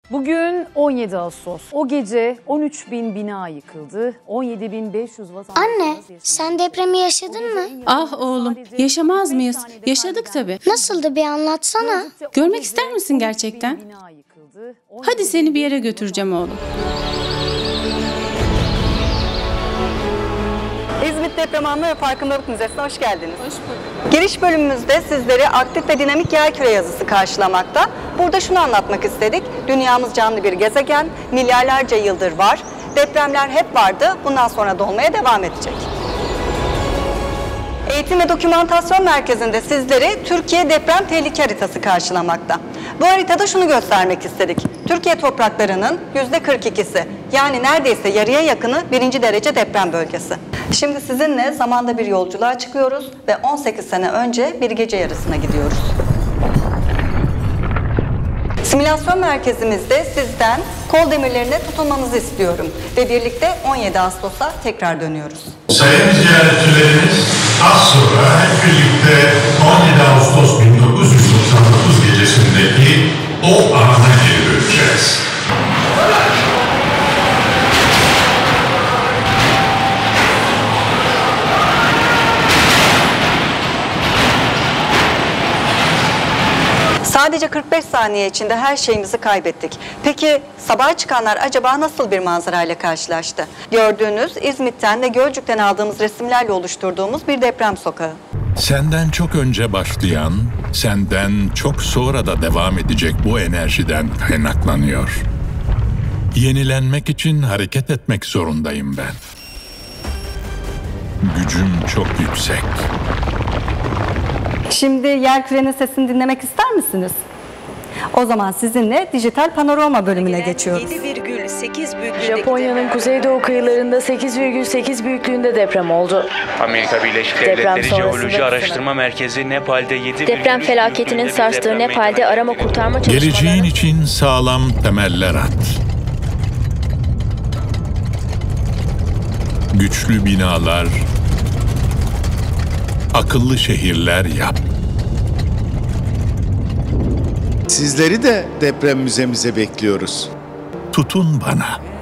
Bugün 17 Ağustos. O gece 13.000 bina yıkıldı. 17.500 vatandaş... Anne, sen depremi yaşadın mı? Ah oğlum, yaşamaz mıyız? Yaşadık tabii. Nasıldı bir anlatsana. Görmek ister misin gerçekten? Hadi seni bir yere götüreceğim oğlum. İzmit Deprem Anma ve Farkındalık Müzesi'ne hoş geldiniz. Hoş bulduk. Giriş bölümümüzde sizleri aktif ve dinamik yerküre yazısı karşılamakta. Burada şunu anlatmak istedik. Dünyamız canlı bir gezegen, milyarlarca yıldır var. Depremler hep vardı, bundan sonra da olmaya devam edecek. Eğitim ve Dokümantasyon Merkezi'nde sizleri Türkiye Deprem Tehlike Haritası karşılamakta. Bu haritada şunu göstermek istedik. Türkiye topraklarının %42'si, yani neredeyse yarıya yakını 1. derece deprem bölgesi. Şimdi sizinle zamanda bir yolculuğa çıkıyoruz ve 18 sene önce bir gece yarısına gidiyoruz. Simülasyon merkezimizde sizden kol demirlerine tutunmanızı istiyorum ve birlikte 17 Ağustos'a tekrar dönüyoruz. Sayın ziyaretçilerimiz, az sonra hep birlikte 17 Ağustos 1999 gecesindeki o ana geri döneceğiz. Sadece 45 saniye içinde her şeyimizi kaybettik. Peki sabaha çıkanlar acaba nasıl bir manzarayla karşılaştı? Gördüğünüz İzmit'ten ve Gölcük'ten aldığımız resimlerle oluşturduğumuz bir deprem sokağı. Senden çok önce başlayan, senden çok sonra da devam edecek bu enerjiden kaynaklanıyor. Yenilenmek için hareket etmek zorundayım ben. Gücüm çok yüksek. Şimdi yerkürenin sesini dinlemek ister misiniz? O zaman sizinle dijital panorama bölümüne geçiyoruz. 7,8 büyüklüğünde Japonya'nın kuzeydoğu kıyılarında 8,8 büyüklüğünde deprem oldu. Amerika Birleşik Deprem Devletleri sonrasında Jeoloji Araştırma Merkezi Nepal'de 7,3 Deprem felaketinin sarstığı Nepal'de arama kurtarma çalışmaları... Geleceğin için sağlam temeller at. Güçlü binalar, akıllı şehirler yap. Sizleri de deprem müzemize bekliyoruz. Tutun bana.